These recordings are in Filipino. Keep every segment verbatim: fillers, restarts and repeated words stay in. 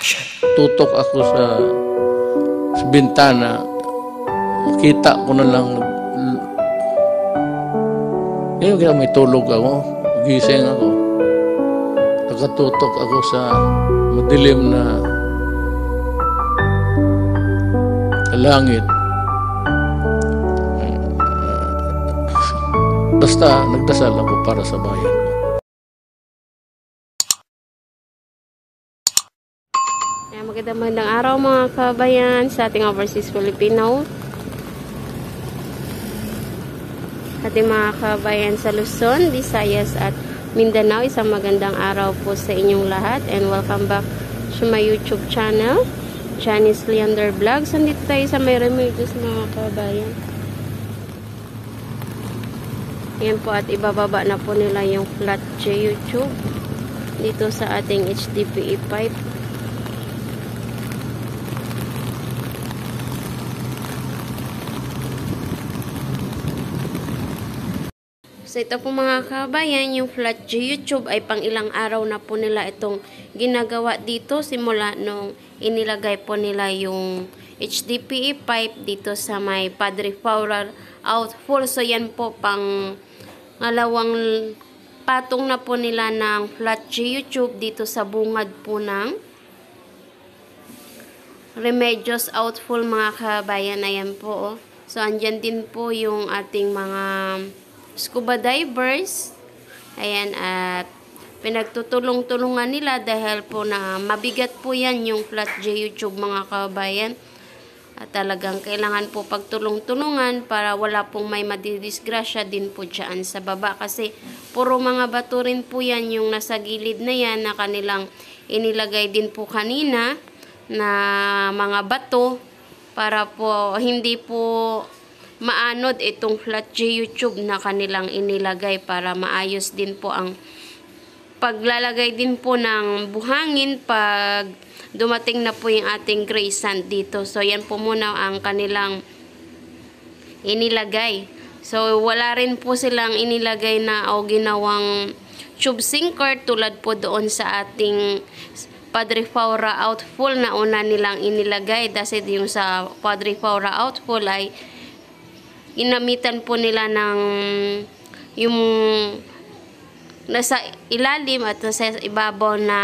tutok ako sa, sa bintana, kita ko na lang, yun kaya may tulog ako, gising ako, nakatutok ako sa madilim na langit. Basta nagdasal ako para sa bayan ko. Magandang magandang araw mga kabayan sa ating overseas Filipino. Ating mga kabayan sa Luzon, Visayas at Mindanao, isang magandang araw po sa inyong lahat and welcome back to my YouTube channel, Janice Leander Vlogs. Nandito tayo sa may remedios mga kabayan. Ayan po at ibababa na po nila yung flat J YouTube dito sa ating H D P E pipe. So ito po mga kabayan, yung flat J YouTube ay pang ilang araw na po nila itong ginagawa dito simula nung inilagay po nila yung H D P E pipe dito sa may Padre Fowler outfall. So yan po pang ngalawang patong na po nila ng flat J YouTube dito sa bungad po ng Remedios outfall mga kabayan. Ayan po oh. So andyan din po yung ating mga scuba divers. Ayan, at pinagtutulong-tulungan nila dahil po na mabigat po yan yung flat J YouTube mga kabayan. At talagang kailangan po pagtulong-tulungan para wala pong may madidisgrasya din po dyan sa baba. Kasi puro mga bato rin po yan yung nasa gilid na yan na kanilang inilagay din po kanina na mga bato para po hindi po maanod itong flat J YouTube na kanilang inilagay para maayos din po ang paglalagay din po ng buhangin pag dumating na po yung ating gray sand dito. So yan po muna ang kanilang inilagay. So wala rin po silang inilagay na o ginawang tube sinker tulad po doon sa ating Padre Fowler outfall na una nilang inilagay. Kasi yung sa Padre Fowler outfall ay inamitan po nila ng yung nasa ilalim at nasa ibabaw na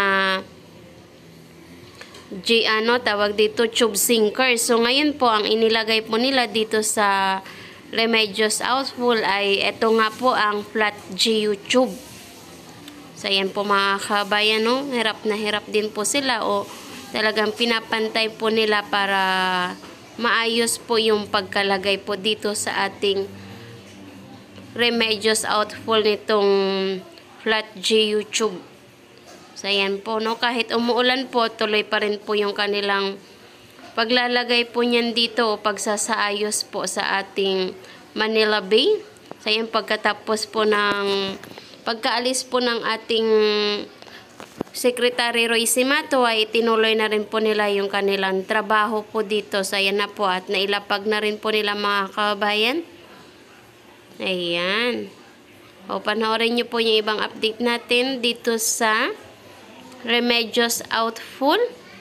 G ano tawag dito tube sinker. So ngayon po ang inilagay po nila dito sa Remedios outfall ay eto nga po ang flat J YouTube. So ayan po mga kabayan, no? Hirap na hirap din po sila o talagang pinapantay po nila para maayos po yung pagkalagay po dito sa ating Remedios outfall nitong flat J YouTube. So ayan po, no, kahit umuulan po, tuloy pa rin po yung kanilang paglalagay po niyan dito o pagsasaayos po sa ating Manila Bay. So ayan, pagkatapos po ng pagkaalis po ng ating Secretary Roy Simato ay tinuloy na rin po nila yung kanilang trabaho po dito. So ayan na po at nailapag na rin po nila mga kabayan. Ayan. O panoorin nyo po yung ibang update natin dito sa Remedios outfall.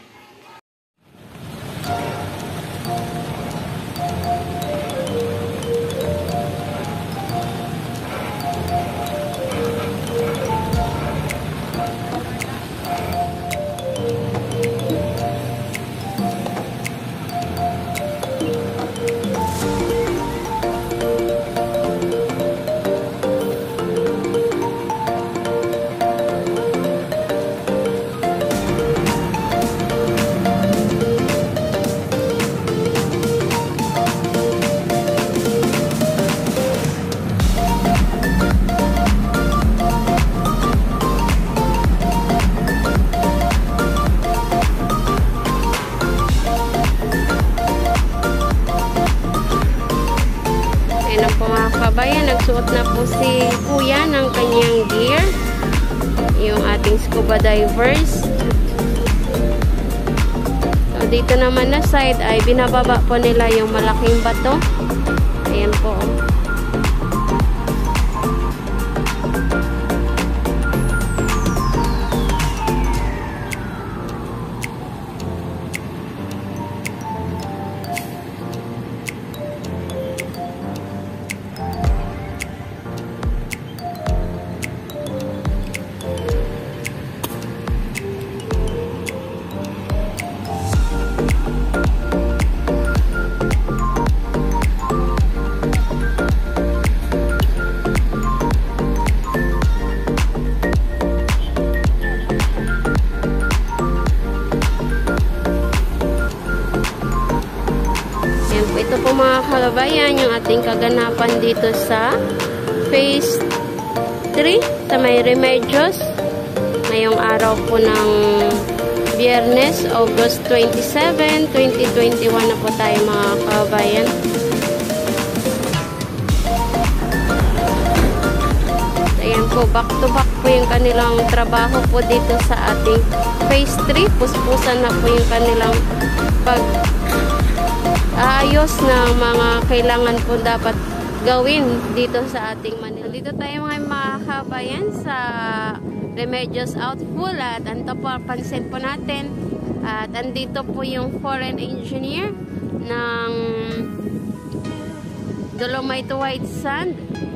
Kabayan, nagsuot na po si Kuya ng kanyang gear, yung ating scuba divers. So dito naman na side ay binababa po nila yung malaking bato. Ayan po. kababayan yung ating kaganapan dito sa Phase three sa may Remedios. Ngayong araw po ng Biyernes, August twenty-seven, twenty twenty-one na po tayo mga kababayan. Ayan po, back to back po yung kanilang trabaho po dito sa ating Phase three. Puspusan na po yung kanilang pag-aayos na mga kailangan po dapat gawin dito sa ating Manila. Dito tayo mga mga kababayan sa Remedios Outfall at anto po pansin po natin at andito po yung foreign engineer ng Dolomite White Sand.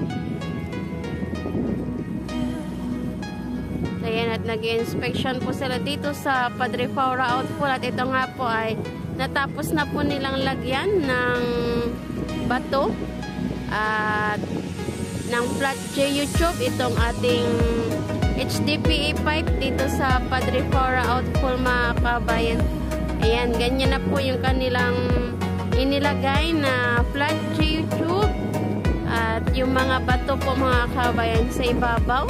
Ayan, at nag-inspection po sila dito sa Padre Faura Outfall at ito nga po ay natapos na po nilang lagyan ng bato at ng flat J-tube itong ating H D P E pipe dito sa Padre Faura Outfall mga kabayan. Ayan, ganyan na po yung kanilang inilagay na flat J-tube at yung mga bato po mga kabayan sa ibabaw.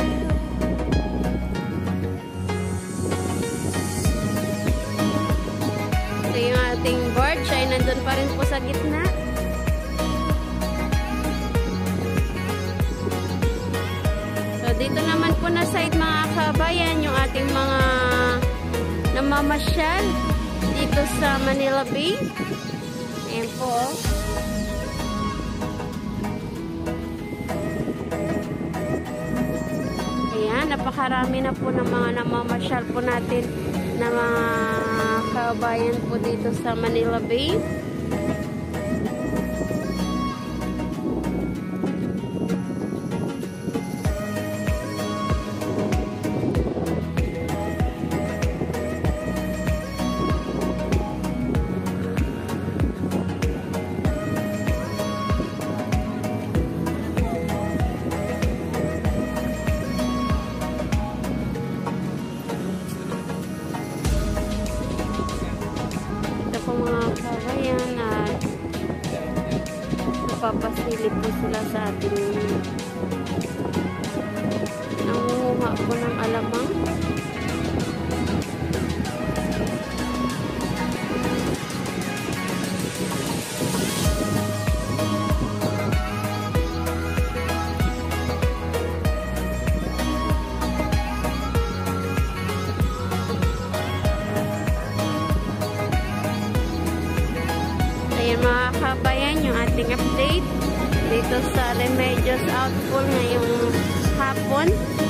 So yung ating board ay nandun pa rin po sa gitna. Dito naman po na side mga kabayan yung ating mga namamasyal dito sa Manila Bay. Ayan po. Ayan, napakarami na po ng mga namamasyal po natin na mga kabayan po dito sa Manila Bay. Mga kabayan at napapasilip po sila sa ating nangunguha po ng alamang. Ayan mga kabayan, yung ating update dito sa Remedios Outfall ngayong hapon.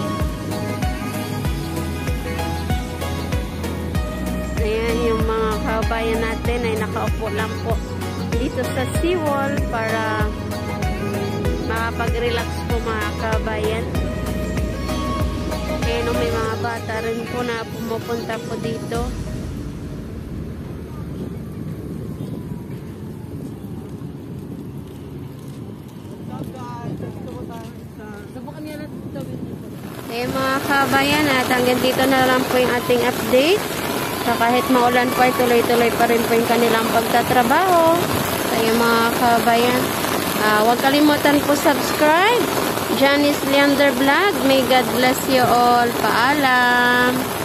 Ayan yung mga kabayan natin ay nakaupo lang po dito sa seawall para makapag-relax po mga kabayan. Ayan may mga bata rin po na pumupunta po dito. Eh mga kabayan, at hanggang dito na lang po yung ating update. So kahit maulan po ay tuloy-tuloy pa rin po yung kanilang pagtatrabaho. So yung mga kabayan, uh, huwag kalimutan po subscribe. Janice Leander Vlog. May God bless you all. Paalam.